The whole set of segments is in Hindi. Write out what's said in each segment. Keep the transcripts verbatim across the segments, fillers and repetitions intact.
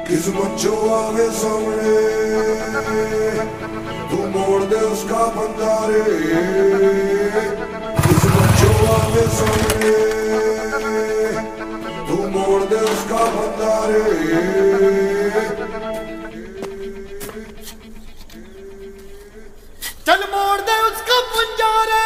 किस्मत जो आवे सामने तू मोड़ दे उसका बंदा रे। किस्मत जो आवे सामने तू मोड़ दे उसका बंदा रे। चल मोड़ दे उसका पंजारा।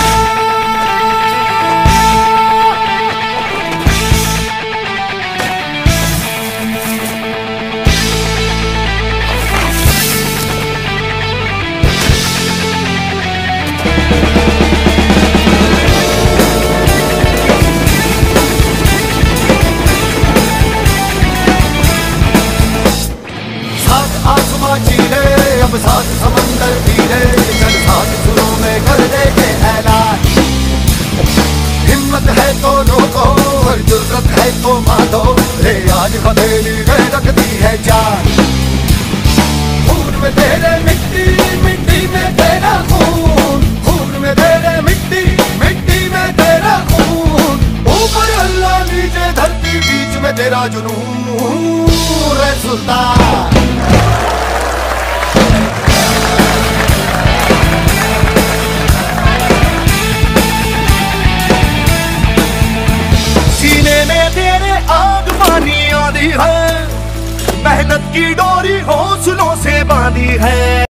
आसमां चीरे अब साथ समंदर पीले, चल साथ सुरों में कर दे के ऐलान। हिम्मत है तो रोको और जुर्रत है तो मारो, रे आज हथेली में रखती है जान। खून में तेरे मिट्टी मिट्टी में तेरा खून, खून में तेरे मिट्टी मिट्टी में तेरा खून। ऊपर अल्लाह नीचे धरती बीच में तेरा जुनून, रे सुल्तान। मेहनत की डोरी हौसलों से बांधी है।